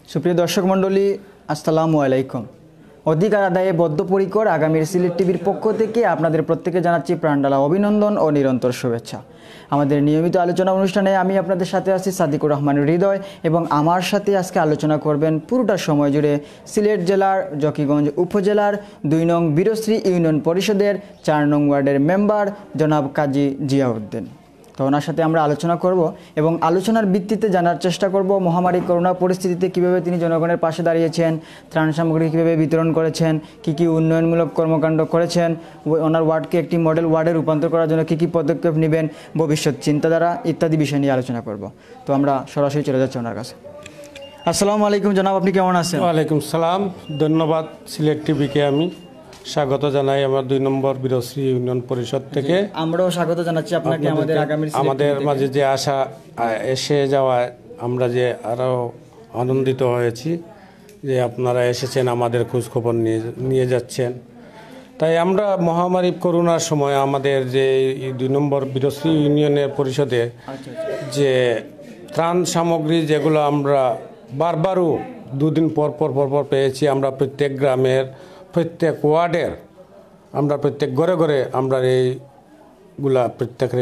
সুপ্রিয় দর্শক মণ্ডলী, আসসালামু আলাইকুম। অধিকার আদায়ে বদ্ধপরিকর আগামীর সিলেট টিভির পক্ষ থেকে আপনাদের প্রত্যেকে জানাচ্ছি প্রাণঢালা অভিনন্দন ও নিরন্তর শুভেচ্ছা। আমাদের নিয়মিত আলোচনা অনুষ্ঠানে আমি আপনাদের সাথে আছি সাদিকুর রহমান হৃদয়, এবং আমার সাথে আজকে আলোচনা করবেন পুরোটা সময় জুড়ে সিলেট জেলার জকিগঞ্জ উপজেলার ২ নং বীরশ্রী ইউনিয়ন পরিষদের ৪ নং ওয়ার্ডের মেম্বার জনাব কাজী জিয়াউদ্দিন। তো ওনার সাথে আমরা আলোচনা করব এবং আলোচনার ভিত্তিতে জানার চেষ্টা করব মহামারী করোনা পরিস্থিতিতে কিভাবে তিনি জনগণের পাশে দাঁড়িয়েছেন, ত্রাণ সামগ্রী কীভাবে বিতরণ করেছেন, কী উন্নয়নমূলক কর্মকাণ্ড করেছেন, ওনার ওয়ার্ডকে একটি মডেল ওয়ার্ডে রূপান্তর করার জন্য কী পদক্ষেপ নেবেন, ভবিষ্যৎ চিন্তাধারা ইত্যাদি বিষয় নিয়ে আলোচনা করব। তো আমরা সরাসরি চলে যাচ্ছি ওনার কাছে। আসসালামু আলাইকুম জনাব, আপনি কেমন আছেন? ওয়ালাইকুম সালাম। ধন্যবাদ সিলেট টিভিকে আমি স্বাগত জানাই আমার ২ নম্বর বীরশ্রী ইউনিয়ন পরিষদ থেকে। আমরাও স্বাগত জানাচ্ছি আপনাকে আমাদের মাঝে যে আশা এসে যাওয়ায় আমরা যে আরও আনন্দিত হয়েছি যে আপনারা এসেছেন, আমাদের খোঁজখবর নিয়ে যাচ্ছেন। তাই আমরা মহামারী করোনার সময় আমাদের যে ২ নম্বর বীরশ্রী ইউনিয়নের পরিষদে যে ত্রাণ সামগ্রী যেগুলো আমরা বারবারও 2 দিন পর পেয়েছি, আমরা প্রত্যেক গ্রামের প্রত্যেক ওয়ার্ডের আমরা প্রত্যেক ঘরে ঘরে আমরা এইগুলা প্রত্যেকের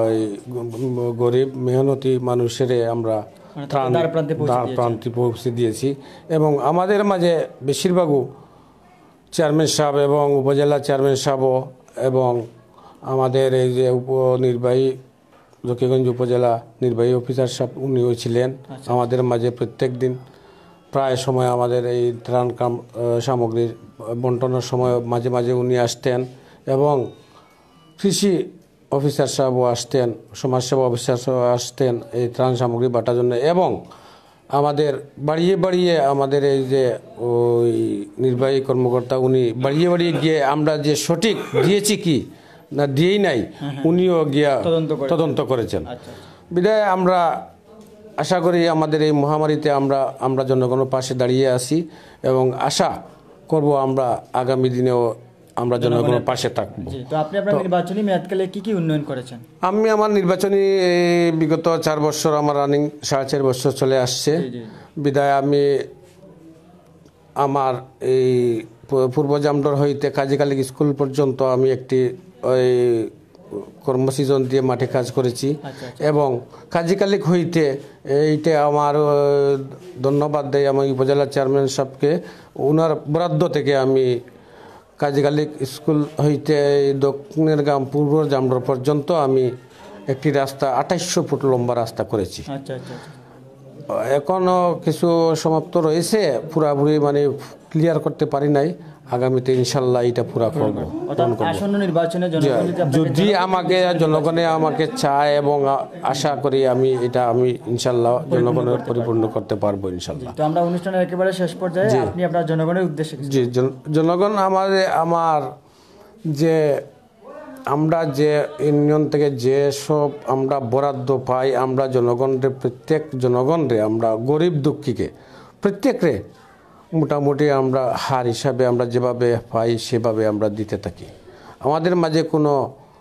গরিব মেহনতি মানুষের আমরা দ্বার প্রান্তে পৌঁছে দিয়েছি। এবং আমাদের মাঝে বেশিরভাগও চেয়ারম্যান সাহেব এবং উপজেলা চেয়ারম্যান সাহেবও এবং আমাদের এই যে উপনির্বাহী জকিগঞ্জ উপজেলা নির্বাহী অফিসার সাহেব উনিও ছিলেন আমাদের মাঝে। প্রত্যেক দিন প্রায় সময় আমাদের এই ত্রাণ সামগ্রীর বন্টনের সময় মাঝে মাঝে উনি আসতেন, এবং কৃষি অফিসার সাহেবও আসতেন, সমাজসেবা অফিসার সাহেব আসতেন এই ত্রাণ সামগ্রী বাটার জন্য। এবং আমাদের বাড়িয়ে আমাদের এই যে ওই নির্বাহী কর্মকর্তা উনি বাড়িয়ে গিয়ে আমরা যে সঠিক দিয়েছি কি না দিয়েই নাই উনিও গিয়া তদন্ত করেছেন। বিদায় আমরা আশা করি আমাদের এই মহামারীতে আমরা জনগণের পাশে দাঁড়িয়ে আছি এবং আশা করব আমরা আগামী দিনেও আমরা জনগণের পাশে থাকবো। তো আপনি আপনার নির্বাচনী মেয়াদকালে কি উন্নয়ন করেছেন? আমি আমার নির্বাচনী বিগত 4 বছর আমার রানিং 4.5 বছর চলে আসছে। বিদায় আমি আমার এই পূর্ব জামডর হইতে কাজী কালিক স্কুল পর্যন্ত আমি একটি ওই কর্মসিজন দিয়ে মাঠে কাজ করেছি। এবং কাজী কালিক হইতে এইটা আমার ধন্যবাদ দেয় আমি উপজেলা চেয়ারম্যান সাহেবকে, ওনার বরাদ্দ থেকে আমি কাজী কালিক স্কুল হইতে দক্ষিণের গ্রাম পূর্ব জামডর পর্যন্ত আমি একটি রাস্তা 2800 ফুট লম্বা রাস্তা করেছি। এখনও কিছু সমাপ্ত রয়েছে, পুরাপুরি মানে ক্লিয়ার করতে পারি নাই। আগামীতে ইনশাল্লাহ এটা পুরা করব। যদি জনগণে আমাকে চায় এবং আশা করি আমি ইনশাল্লাহ জনগণের পরিপূর্ণ করতে পারবো ইনশাল্লাহ। তো আমরা অনুষ্ঠানের একেবারে শেষ পর্যায়ে আপনি আপনার জনগণের উদ্দেশ্যে জি জনগণ আমার যে আমরা যে ইউনিয়ন থেকে যে সব আমরা বরাদ্দ পাই, আমরা প্রত্যেক জনগণরে আমরা গরিব দুঃখীকে প্রত্যেকরে মোটামুটি আমরা হার হিসাবে আমরা যেভাবে পাই সেভাবে আমরা দিতে থাকি। আমাদের মাঝে কোনো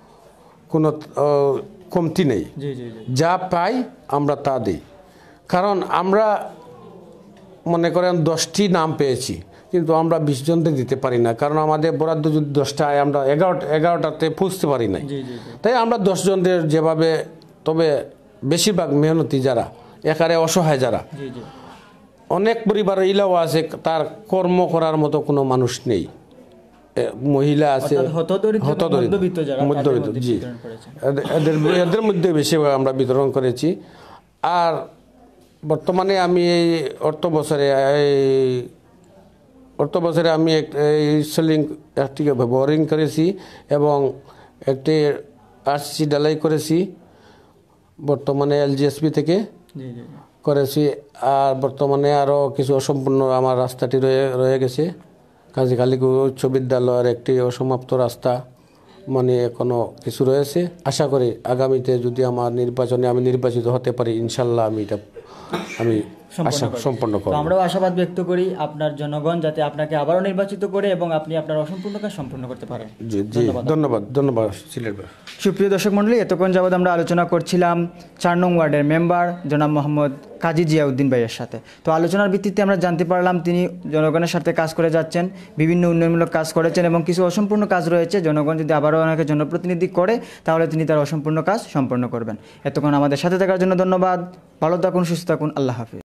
কমতি নেই, যা পাই আমরা তা দিই। কারণ আমরা মনে করেন 10টি নাম পেয়েছি, কিন্তু আমরা 20 জনকে দিতে পারি না, কারণ আমাদের বরাদ্দ যদি 10টায় আমরা 11টাতে পৌঁছতে পারি না। তাই আমরা 10 জনদের যেভাবে, তবে বেশিরভাগ মেহনতি যারা একারে অসহায় যারা, অনেক পরিবার ইলাও আছে তার কর্ম করার মতো কোনো মানুষ নেই, মহিলা আছে, মধ্যবিত্ত, জি এদের মধ্যে বেশি আমরা বিতরণ করেছি। আর বর্তমানে আমি এই অর্থ বছরে আমি একটি বোরিং করেছি এবং একটি আরসি ঢালাই করেছি বর্তমানে LGSB থেকে করেছি। আর বর্তমানে আরও কিছু অসম্পূর্ণ আমার রাস্তাটি রয়ে গেছে। কাজী কালিক উচ্চ বিদ্যালয়ের একটি অসমাপ্ত রাস্তা মানে এখনও কিছু রয়েছে। আশা করি আগামীতে যদি আমার আমি নির্বাচিত হতে পারি ইনশাল্লাহ আমি আশা সম্পন্ন তো করব। আমরাও আশাবাদ ব্যক্ত করি আপনার জনগণ যাতে আপনাকে আবারও নির্বাচিত করে এবং আপনি আপনার অসম্পূর্ণ কাজ সম্পূর্ণ করতে পারেন। জি জি, ধন্যবাদ সিলেট ভাই। সুপ্রিয় দর্শক মণ্ডলী, এতক্ষণ যাবৎ আমরা আলোচনা করছিলাম 4 নং ওয়ার্ডের মেম্বার জনাব মোহাম্মদ কাজী জিয়াউদ্দিন ভাইয়ের সাথে। তো আলোচনার ভিত্তিতে আমরা জানতে পারলাম তিনি জনগণের সাথে কাজ করে যাচ্ছেন, বিভিন্ন উন্নয়নমূলক কাজ করেছেন এবং কিছু অসম্পূর্ণ কাজ রয়েছে। জনগণ যদি আবারও ওনাকে জনপ্রতিনিধি করে তাহলে তিনি তার অসম্পূর্ণ কাজ সম্পন্ন করবেন। এতক্ষণ আমাদের সাথে থাকার জন্য ধন্যবাদ। ভালো থাকুন, সুস্থ থাকুন, আল্লাহ হাফিজ।